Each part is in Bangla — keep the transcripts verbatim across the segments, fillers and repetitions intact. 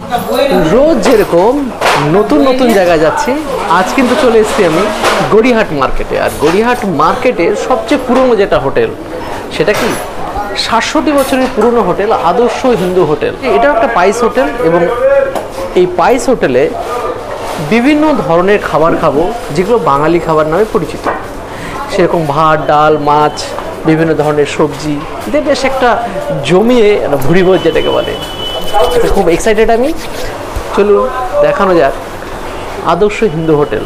রোজ যেরকম নতুন নতুন জায়গায় যাচ্ছি, আজ কিন্তু চলে এসেছি আমি গড়িয়াহাট মার্কেটে। আর গড়িয়াহাট মার্কেটের সবচেয়ে পুরনো যেটা হোটেল, সেটা কি সাতষট্টি বছরের পুরনো হোটেল আদর্শ হিন্দু হোটেল। এটা একটা পাইস হোটেল এবং এই পাইস হোটেলে বিভিন্ন ধরনের খাবার খাবো যেগুলো বাঙালি খাবার নামে পরিচিত। সেরকম ভাত, ডাল, মাছ, বিভিন্ন ধরনের সবজি দিয়ে বেশ একটা জমিয়ে ভুড়িভোজ যেটাকে বলে। খুব এক্সাইটেড আমি। চলুন দেখানো যাক আদর্শ হিন্দু হোটেল।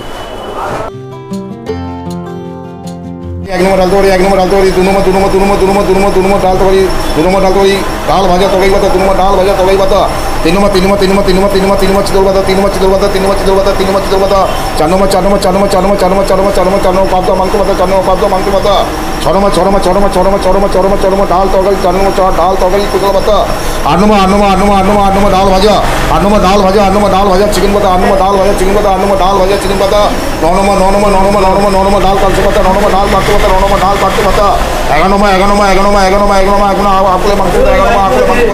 এক নম্বর ডাল তরকারি, এক নম্বর ডাল তরকারি, দু নম্বর দু নম্বর দু নম্বর দু নম্বর দু নম্বর দু নম্বর ডাল তরকারি, দু নম্বর ডাল তরকারি, ডাল ভাজা তরকারি পাতা, দু নম্বর ডাল ভাজা তরকারি পাতা, তিন নম্বর তিন নম্বর তিন নম্বর তিন নম্বর তিন নম্বর তিন নম্বর চিতল পাতা, তিন নম্বর চিতল পাতা, তিন নম্বর চিতল পাতা, তিন নম্বর চিতল পাতা, চার নম্বর চার নম্বর চার নম্বর চার নম্বর চার নম্বর চার নম্বর চার নম্বর চার নম্বর পাবদা মাংস পাতা, চার নম্বর পাবদা মাংস পাতা, ছ নম্বর ছ নম্বর ছ নম্বর ছ নম্বর ছ নম্বর ছ নম্বর ছ নম্বর ডাল তরকারি, চার নম্বর চার ডাল তরকারি চিতল পাতা, আট নম্বর আট নম্বর আট নম্বর আট নম্বর আট নম্বর ডাল ভাজা, আট নম্বর ডাল ভাজা, আট নম্বর ডাল ভাজা চিকেন পাতা, আট নম্বর ডাল ভাজা চিকেন পাতা, আট নম্বর ডাল ভাজা চিকেন পাতা, ন নম্বর ন নম্বর ন নম্বর ন নম্বর ন নম্বর ডাল কালচে পাতা, ন নম্বর ডাল কাটতে পাতা, ন নম্বর ডাল কাটতে পাতা, এগারো নম্বর এগারো নম্বর এগারো নম্বর এগারো নম্বর এগারো নম্বর এগারো নম্বর আকলে মাংস, এগারো নম্বর আকলে মাংস।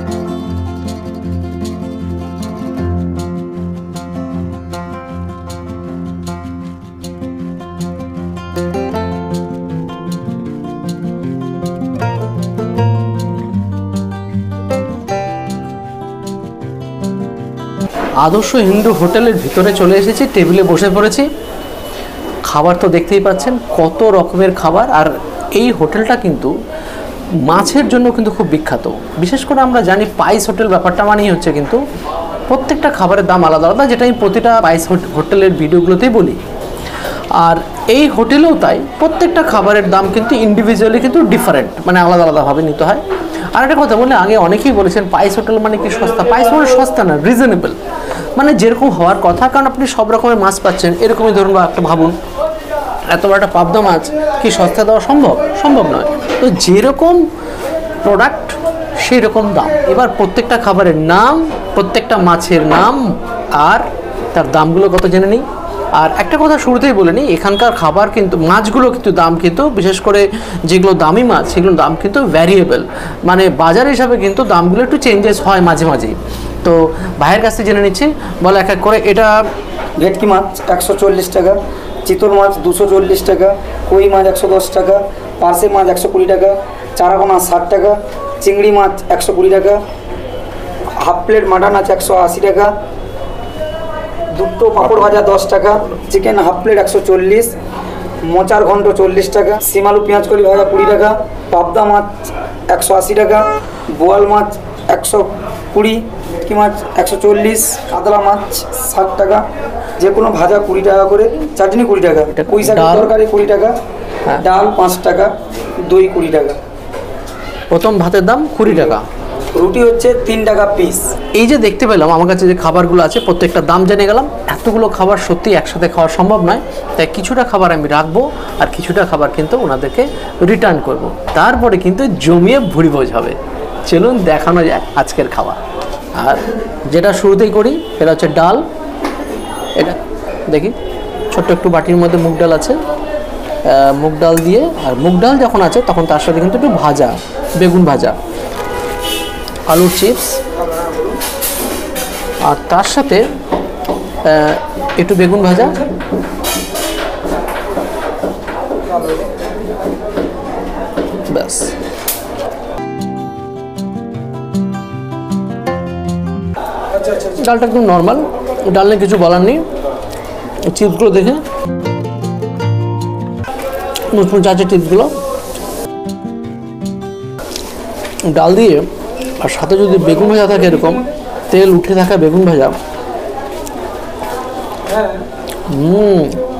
আদর্শ হিন্দু হোটেলের ভিতরে চলে এসেছি, টেবিলে বসে পড়েছি। খাবার তো দেখতেই পাচ্ছেন কত রকমের খাবার। আর এই হোটেলটা কিন্তু মাছের জন্য কিন্তু খুব বিখ্যাত। বিশেষ করে আমরা জানি পাইস হোটেল ব্যাপারটা মানেই হচ্ছে কিন্তু প্রত্যেকটা খাবারের দাম আলাদা আলাদা, যেটা আমি প্রতিটা পাইস হোটেলের ভিডিওগুলোতেই বলি। আর এই হোটেলেও তাই, প্রত্যেকটা খাবারের দাম কিন্তু ইন্ডিভিজুয়ালি কিন্তু ডিফারেন্ট, মানে আলাদা আলাদাভাবে নিতে হয়। আর একটা কথা বলে, আগে অনেকেই বলেছেন পাইস হোটেল মানে কি সস্তা। পাইস মানে সস্তা না, রিজনেবল, মানে যেরকম হওয়ার কথা। কারণ আপনি সব রকমের মাছ পাচ্ছেন। এরকমই ধরুন বা একটা ভাবুন, এত বড় একটা পাবদা মাছ কি সস্তা দেওয়া সম্ভব? সম্ভব নয়। তো যেরকম প্রোডাক্ট সেই রকম দাম। এবার প্রত্যেকটা খাবারের নাম, প্রত্যেকটা মাছের নাম আর তার দামগুলো কত জেনে নিই। আর একটা কথা শুরুতেই বলে নিই, এখানকার খাবার কিন্তু মাছগুলো কিন্তু দাম কিন্তু বিশেষ করে যেগুলো দামি মাছ সেগুলোর দাম কিন্তু ভ্যারিয়েবল, মানে বাজার হিসাবে কিন্তু দামগুলো একটু চেঞ্জেস হয় মাঝে মাঝেই। তো ভাইয়ের কাছ থেকে জেনে নিচ্ছি, বলে এক এক করে। এটা ভেটকি মাছ একশো চল্লিশ টাকা, চিতল মাছ দুশো চল্লিশ টাকা, কই মাছ একশো দশ টাকা, পার্শে মাছ একশো কুড়ি টাকা, চারাপোনা ষাট টাকা, চিংড়ি মাছ একশো কুড়ি টাকা, হাফ প্লেট মাটন আছে একশো আশি টাকা, দুটো পাঁপড় ভাজা দশ টাকা, চিকেন হাফ প্লেট একশো চল্লিশ, মোচার ঘন্ট চল্লিশ টাকা, শিমালু পেঁয়াজ কলি ভাজা কুড়ি টাকা, পাবদা মাছ একশো আশি টাকা, বোয়াল মাছ একশো কুড়ি, কি মাছ একশো চল্লিশ, কাতলা মাছ ষাট টাকা, যে কোনো ভাজা কুড়ি টাকা করে, চাটনি কুড়ি টাকা, পুঁই শাকের তরকারি কুড়ি টাকা, ডাল পাঁচ টাকা, দই কুড়ি টাকা। প্রথম ভাতের দাম কুড়ি টাকা, রুটি হচ্ছে তিন টাকা পিস। এই যে দেখতে পেলাম আমার কাছে যে খাবারগুলো আছে প্রত্যেকটা দাম জেনে গেলাম। এতগুলো খাবার সত্যি একসাথে খাওয়া সম্ভব নয়, তাই কিছুটা খাবার আমি রাখবো আর কিছুটা খাবার কিন্তু ওনাদেরকে রিটার্ন করব। তারপরে কিন্তু জমিয়ে ভুড়িভোজ হবে। চলুন দেখানো যায় আজকের খাবার। আর যেটা শুরুতেই করি এটা হচ্ছে ডাল। এটা দেখি ছোট্ট একটু বাটির মধ্যে মুগ ডাল আছে, মুগ ডাল দিয়ে। আর মুগ ডাল যখন আছে তখন তার সাথে কিন্তু একটু ভাজা, বেগুন ভাজা, আলুর চিপস, আর তার সাথে একটু বেগুন ভাজা, ব্যাস। ডালটা একদম নর্মাল, ডাল নিয়ে কিছু বলার নেই। চিপসগুলো দেখে মুচমুচ আছে চিপসগুলো, ডাল দিয়ে আর সাথে যদি বেগুন ভাজা থাকে, এরকম তেল উঠে থাকা বেগুন ভাজা, হুম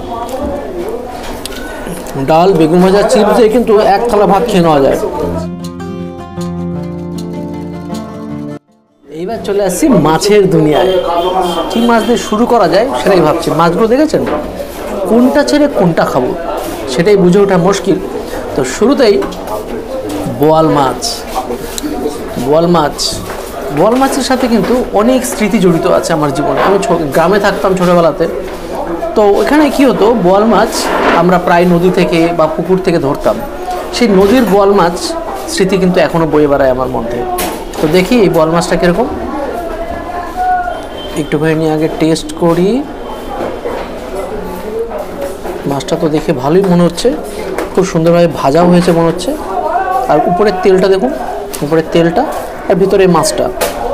ডাল বেগুন ভাজা চিপস দিয়ে কিন্তু এক থালা ভাত খেয়ে নেওয়া যায়। এইবার চলে আসছি মাছের দুনিয়ায়। কি মাছ দিয়ে শুরু করা যায় সেটাই ভাবছি। মাছগুলো দেখেছেন, কোনটা ছেড়ে কোনটা খাবো সেটাই বুঝে ওঠা মুশকিল। তো শুরুতেই বোয়াল মাছ। বোয়াল মাছ বোয়াল মাছের সাথে কিন্তু অনেক স্মৃতি জড়িত আছে আমার জীবনে। আমি গ্রামে থাকতাম ছোটোবেলাতে, তো ওখানে কী হতো, বোয়াল মাছ আমরা প্রায় নদী থেকে বা পুকুর থেকে ধরতাম। সেই নদীর বোয়াল মাছ স্মৃতি কিন্তু এখনও বয়ে বেড়ায় আমার মধ্যে। তো দেখি এই বোয়াল মাছটা কীরকম। একটুখানি আগে টেস্ট করি। মাছটা তো দেখে ভালোই মনে হচ্ছে, খুব সুন্দরভাবে ভাজাও হয়েছে মনে হচ্ছে। আর উপরের তেলটা দেখুন, উপরের তেলটা আর ভিতরে মাছটা।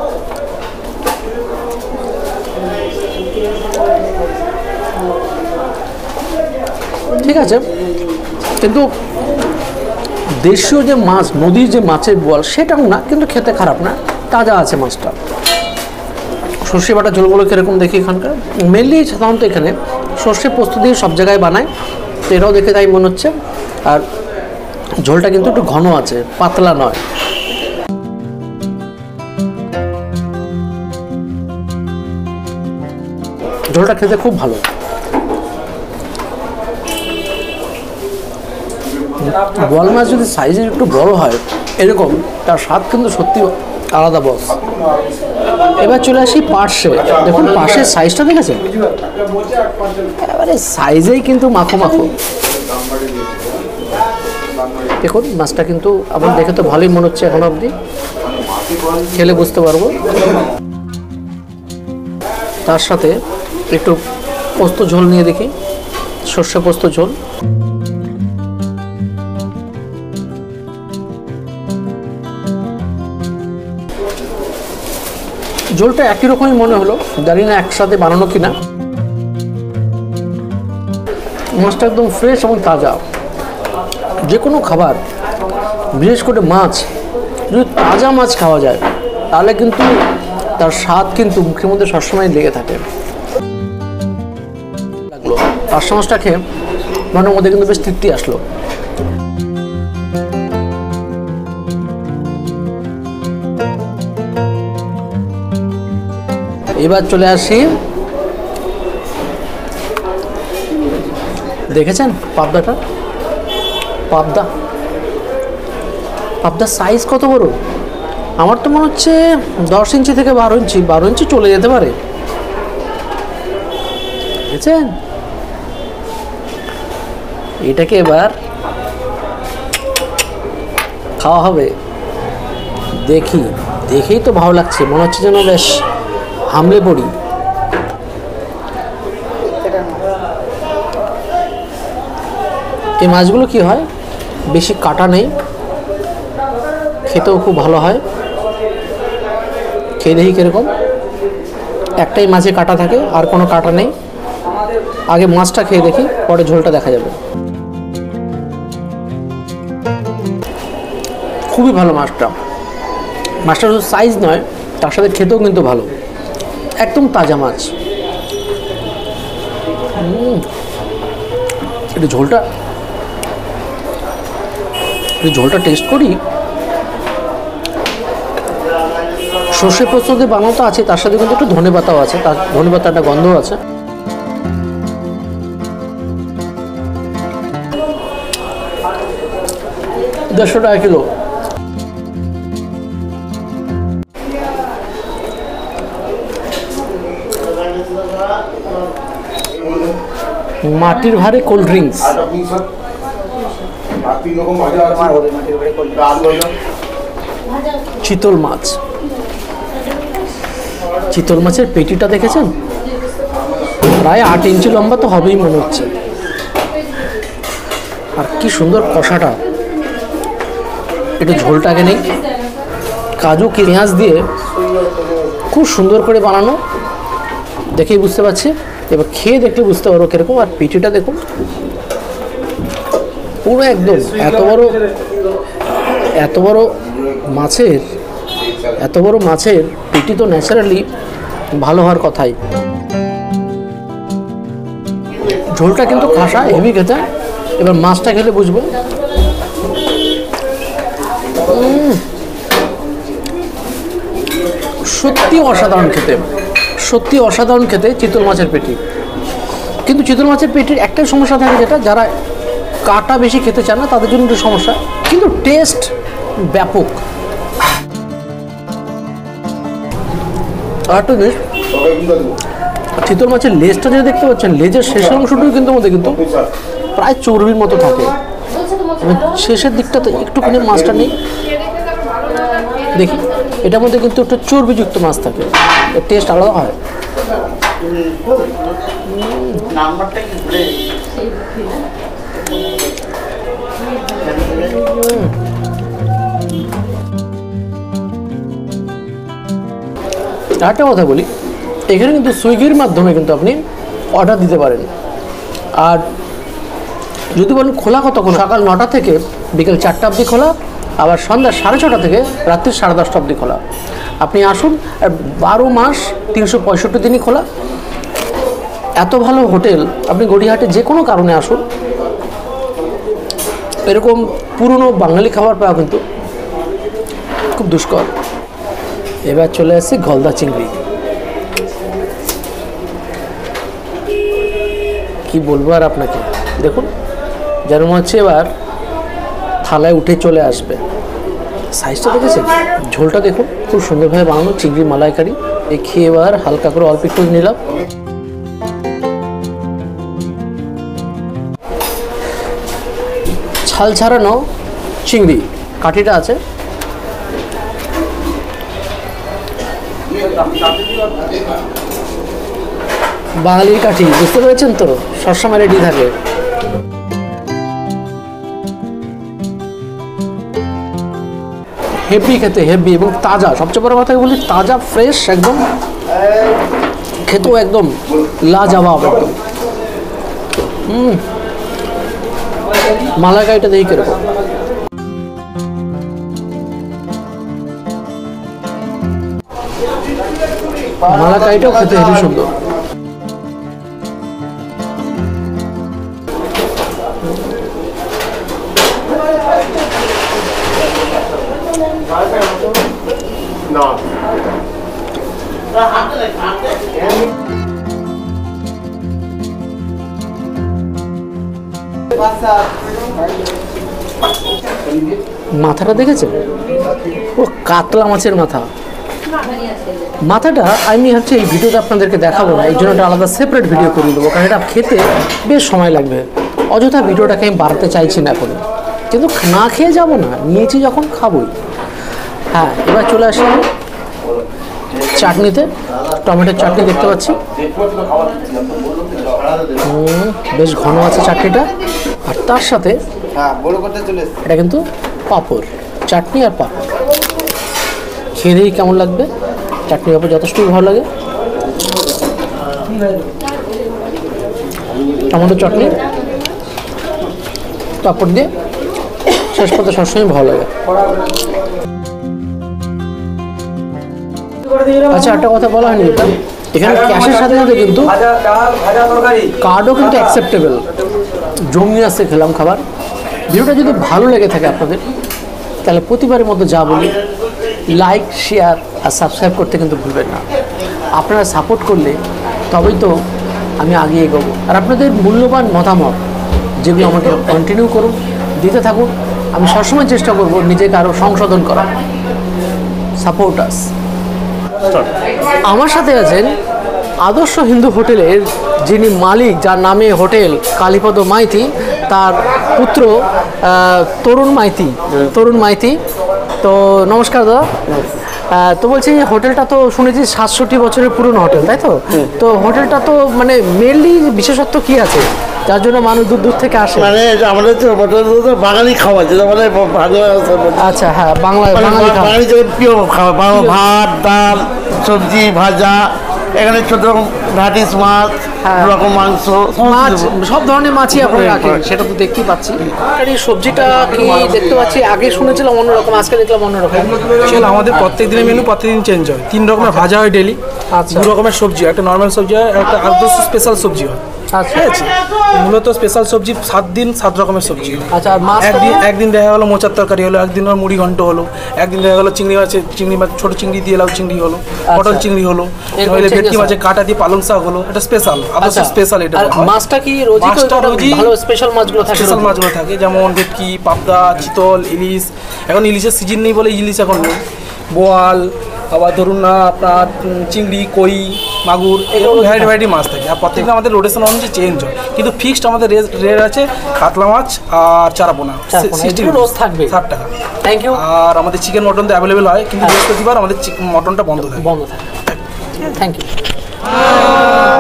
ঠিক আছে, কিন্তু দেশীয় যে মাছ, নদীর যে মাছের বল সেটাও না, কিন্তু খেতে খারাপ না, তাজা আছে মাছটা। সর্ষে বাটা ঝোলগুলো কীরকম দেখি এখানকার, মেনলি সাধারণত এখানে সর্ষে পোস্ত দিয়ে সব জায়গায় বানায়, তো এটাও দেখে তাই মনে হচ্ছে। আর ঝোলটা কিন্তু একটু ঘন আছে, পাতলা নয়। ঝোলটা খেতে খুব ভালো। বোয়াল মাছ যদি সাইজের একটু বড় হয় এরকম, তার স্বাদ কিন্তু সত্যি আলাদা বস। এবার চলে আসি পার্শে। দেখুন পার্শের সাইজটা দেখেছেন, এবারে সাইজেই কিন্তু মাখো মাখো। দেখুন মাছটা কিন্তু আমার দেখে তো ভালোই মনে হচ্ছে, এখন অবধি খেলে বুঝতে পারবো। তার সাথে একটু পোস্ত ঝোল নিয়ে দেখি, সর্ষে পোস্ত ঝোল। ঝোলটা একই রকমই মনে হলো, জানি না একসাথে বানানো কিনা। মাছটা একদম ফ্রেশ এবং তাজা। যে কোনো খাবার, বিশেষ করে মাছ, যদি তাজা মাছ খাওয়া যায় তাহলে কিন্তু তার স্বাদ কিন্তু মুখের মধ্যে সবসময় লেগে থাকে। লাগলো পার্শে মাছটা খেয়ে মনের মধ্যে কিন্তু বেশ তৃপ্তি আসলো। এবার চলে আসি, দেখেছেন পাবদাটা, পাবদা পাবদার সাইজ কত বড়, আমার তো মনে হচ্ছে দশ ইঞ্চি থেকে বারো ইঞ্চি বারো ইঞ্চি চলে যেতে পারে। দেখেছেন, এটাকে এবার খাওয়া হবে। দেখি, দেখেই তো ভালো লাগছে, মনে হচ্ছে যেন বেশ হামলে পড়ি। এই মাছগুলো কি হয়, বেশি কাটা নেই, খেতেও খুব ভালো হয়। খেয়ে দেখি কীরকম। একটাই মাছে কাটা থাকে, আর কোনো কাটা নেই। আগে মাছটা খেয়ে দেখি, পরে ঝোলটা দেখা যাবে। খুবই ভালো মাছটা। মাছটা শুধু সাইজ নয়, তার সাথে খেতেও কিন্তু ভালো, একদম তাজা মাছ। একটু ঝোলটা একটু ঝোলটা টেস্ট করি। সর্ষে পোস্ত দিয়ে বানানো তো আছে, তার সাথে কিন্তু একটু ধনে পাতাও আছে, তার ধনে পাতাটা গন্ধ আছে। দেড়শো টাকা কিলো। মাটির ভারে কোল্ড ড্রিঙ্কস, চিতল মাছ। চিতল মাছের পেটিটা দেখেছেন, প্রায় আট ইঞ্চি লম্বা তো হবেই মনে হচ্ছে। আর কি সুন্দর কষাটা। একটু ঝোলটাকে নেই, কাজু পেঁয়াজ দিয়ে খুব সুন্দর করে বানানো, দেখেই বুঝতে পারছি। এবার খেয়ে দেখলে বুঝতে পারবো কিরকম। আর পেটিটা দেখুন, পুরো একদম এত বড় এত বড় মাছের এত বড় মাছের পেটি তো ন্যাচারালি ভালো হওয়ার কথাই। ঝোলটা কিন্তু খাসা, হেভি খেতে। এবার মাছটা খেলে বুঝবো। সত্যি অসাধারণ খেতে, সত্যি অসাধারণ খেতে চিতল মাছের পেটি। কিন্তু চিতল মাছের পেটির একটাই সমস্যা থাকে, যেটা যারা কাটা বেশি খেতে চান না তাদের জন্য একটু সমস্যা, কিন্তু টেস্ট ব্যাপক। আর একটা জিনিস, চিতল মাছের লেজটা যে দেখতে পাচ্ছেন, লেজের শেষের অংশটুকু কিন্তু মধ্যে কিন্তু প্রায় চর্বির মতো থাকে। শেষের দিকটাতে একটুখানি মাছটা নেই, দেখি এটার মধ্যে কিন্তু একটু চর্বিযুক্ত মাছ থাকে, এর টেস্ট আলাদা হয়। নাম্বারটা কি ভুলে একটা কথা বলি, এখানে কিন্তু সুইগির মাধ্যমে কিন্তু আপনি অর্ডার দিতে পারেন। আর যদি বলেন খোলা কতক্ষণ, সকাল নটা থেকে বিকেল চারটা অবধি খোলা, আবার সন্ধ্যা সাড়ে ছটা থেকে রাত্রি সাড়ে দশটা অবধি খোলা। আপনি আসুন, আর বারো মাস তিনশো পঁয়ষট্টি দিনই খোলা। এত ভালো হোটেল, আপনি গড়িয়াহাটে যে কোনো কারণে আসুন, এরকম পুরনো বাঙালি খাবার পাওয়া কিন্তু খুব দুষ্কর। এবার চলে আসছি গলদা চিংড়ি। কি বলবো আর আপনাকে, দেখুন যেন মনে হচ্ছে এবার থালায় উঠে চলে আসবে। সাইজটা দেখেছেন, ঝোলটা দেখুন, খুব সুন্দরভাবে বানানো চিংড়ি মালাইকারি। এই খেয়ে এবার হালকা করে অল্প একটু নিলাম। ছাল ছাড়ানো চিংড়ি, কাঠিটা আছে। বাঙালির কাঠি, বুঝতে পেরেছেন তো, সবসময় রেডি থাকে। হেভি খেতে, হেভি এবং তাজা। সবচেয়ে বড় কথা বলি, তাজা ফ্রেশ একদম, খেতেও একদম লাজবাব একদম। হুম, মালাইকারিটা দেখি কিরকম। মালাইকারিটাও খেতে হেভি সুন্দর। মাথাটা দেখেছেন, ও কাতলা মাছের মাথা। মাথাটা আমি হচ্ছে এই ভিডিওতে আপনাদেরকে দেখাবো না, এই জন্য একটা আলাদা সেপারেট ভিডিও করে দেবো, কারণ এটা খেতে বেশ সময় লাগবে। অযথা ভিডিওটাকে আমি বাড়াতে চাইছি না এখন, কিন্তু না খেয়ে যাব না, নিয়েছি যখন খাবোই। হ্যাঁ, এবার চলে আসি চাটনিতে। টমেটোর চাটনি দেখতে পাচ্ছি, বেশ ঘন আছে চাটনিটা। আর তার সাথে এটা কিন্তু পাঁপড়, চাটনি আর পাঁপড়। খেয়ে দেখি কেমন লাগবে। চাটনি পাঁপড় যথেষ্টই ভালো লাগে। টমেটো চাটনি পাঁপড় দিয়ে শেষ করতে সবসময় ভালো লাগে। আচ্ছা, একটা কথা বলা হয়নি, এটা এখানে ক্যাশের সাথে সাথে কিন্তু কার্ডও কিন্তু অ্যাকসেপ্টেবল। জমি আসছে খেলাম খাবার। ভিডিওটা যদি ভালো লেগে থাকে আপনাদের, তাহলে প্রতিবারের মতো যা বলি, লাইক, শেয়ার আর সাবস্ক্রাইব করতে কিন্তু ভুলবেন না। আপনারা সাপোর্ট করলে তবেই তো আমি আগে এগোবো। আর আপনাদের মূল্যবান মতামত যেগুলো আমাকে কন্টিনিউ করুন, দিতে থাকুন। আমি সবসময় চেষ্টা করব নিজেকে আরও সংশোধন করা। Support us. আমার সাথে আছেন আদর্শ হিন্দু হোটেলের যিনি মালিক, যার নামে হোটেল, কালীপদ মাইতি, তার পুত্র তরুণ মাইতি। তরুণ মাইতি তো নমস্কার দাদা। তো বলছি, হোটেলটা তো শুনেছি সাতষট্টি বছরের পুরনো হোটেল, তাই তো? তো হোটেলটা তো মানে মেনলি বিশেষত্ব কি আছে যার জন্য মানুষ দূর দূর থেকে আসে? মানে আমাদের তো বাঙালি খাবার, যেটা মানে ভালো। আচ্ছা, হ্যাঁ, বাংলা বাঙালি বাঙালি প্রিয় খাবার, ভাত, ডাল, সবজি, ভাজা, এখানে ছোট রকম ভ্যাটিস মাছ, রকম মাংস, মাছ, সব ধরনের মাছই আপনারা রাখেন, সেটা তো দেখতেই পাচ্ছি। আর এই সবজিটা কি দেখতে পাচ্ছি, আগে শুনেছিলাম অন্যরকম, আজকে দেখলাম অন্যরকম। আমাদের প্রত্যেক দিনের মেনু প্রত্যেকদিন চেঞ্জ হয়। তিন রকমের ভাজা হয় ডেলি, আচ্ছা, দু রকমের সবজি, একটা নর্মাল সবজি হয়, একটা আদর্শ স্পেশাল সবজি হয়। আচ্ছা, ঠিক আছে, মূলত স্পেশাল সবজি সাত দিন সাত রকমের সবজি। আচ্ছা, আর মাছ একদিন একদিন দেখা গেলো মোচার তরকারি হলো, একদিন হলো মুড়ি ঘন্ট হলো, একদিন দেখা গেলো চিংড়ি মাছ, চিংড়ি মাছ ছোটো চিংড়ি দিয়ে লাউ চিংড়ি হলো, পটল চিংড়ি হলো, ভেটকি মাছের কাঁটা দিয়ে পালং শাক হলো। এটা স্পেশাল, আদর্শ স্পেশাল। এটা মাছটা কি রোজই ভালো স্পেশাল মাছগুলো থাকে? স্পেশাল মাছগুলো থাকে, যেমন ভেটকি, পাবদা, চিতল, ইলিশ। এখন ইলিশের সিজন নেই বলে ইলিশ এখন নেই। বোয়াল, আবার ধরুন না আপনার চিংড়ি, কই, মাগুর, এরকম ভ্যারাইটি ভ্যারাইটি মাছ থাকে। আর প্রত্যেকটা আমাদের রোটেশন অনুযায়ী চেঞ্জ হয়, কিন্তু ফিক্সড আমাদের রেট আছে কাতলা মাছ আর চারাপোনা রোজ থাকবে ষাট টাকা। Thank you. আর আমাদের চিকেন মটন তো অ্যাভেলেবেল হয়, কিন্তু বৃহস্পতিবার আমাদের মটনটা বন্ধ থাকে। বন্ধ থাকে। Thank you. Hi.